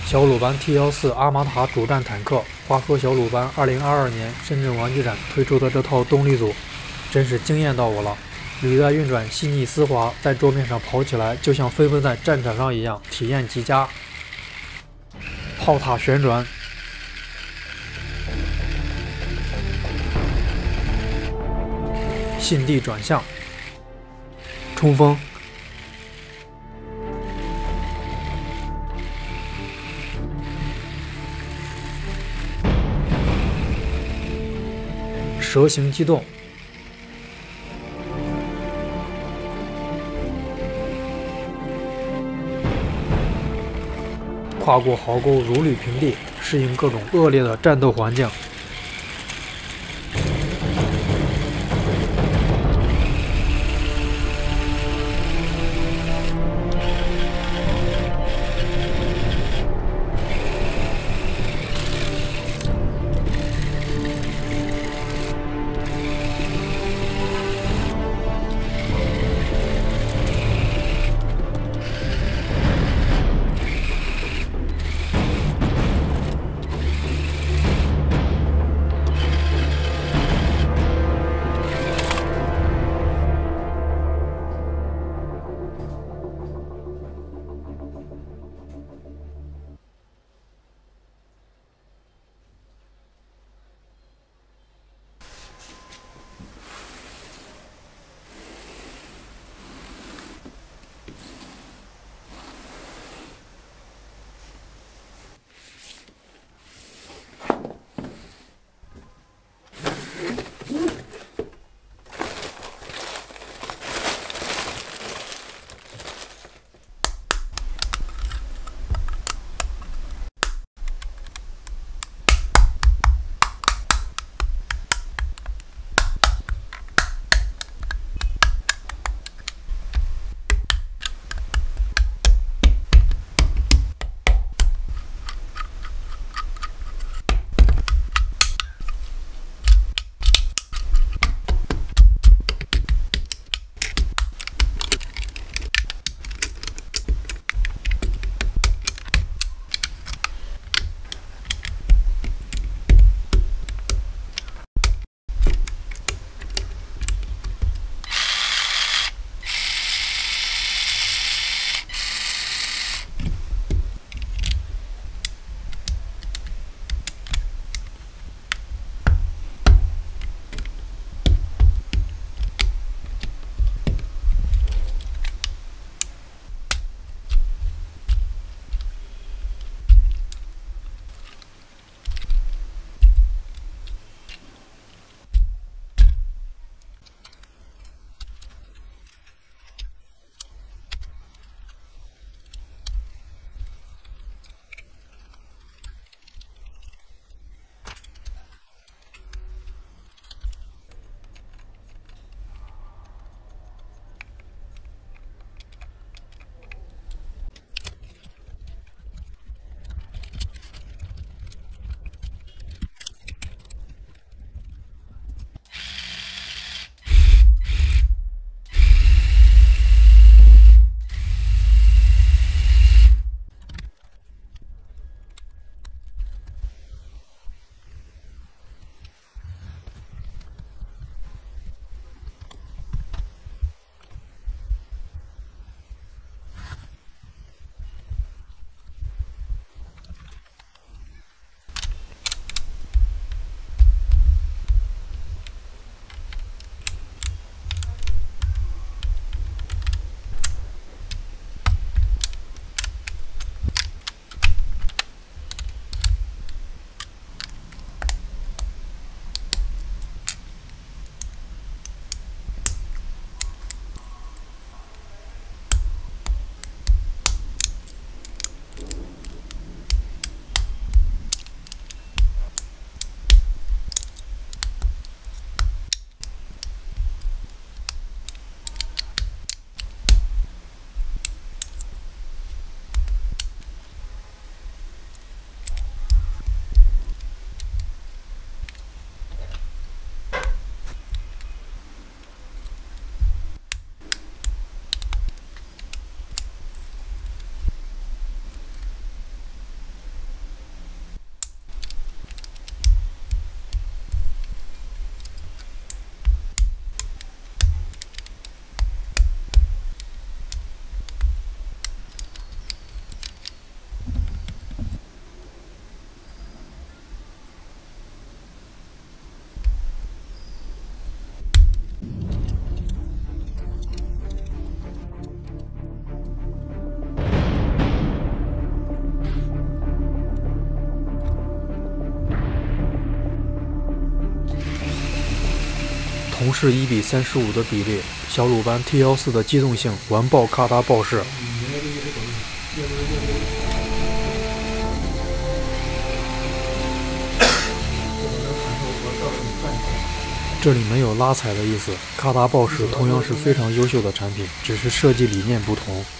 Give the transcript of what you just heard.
小鲁班 T14阿玛塔主战坦克。话说小鲁班2022年深圳玩具展推出的这套动力组，真是惊艳到我了。履带运转细腻丝滑，在桌面上跑起来就像飞奔在战场上一样，体验极佳。炮塔旋转，信地转向，冲锋。蛇形机动，跨过壕沟如履平地，适应各种恶劣的战斗环境。 同是1:35的比例，小鲁班 T14的机动性完爆卡达豹式。这里没有拉踩的意思，卡达豹式同样是非常优秀的产品，只是设计理念不同。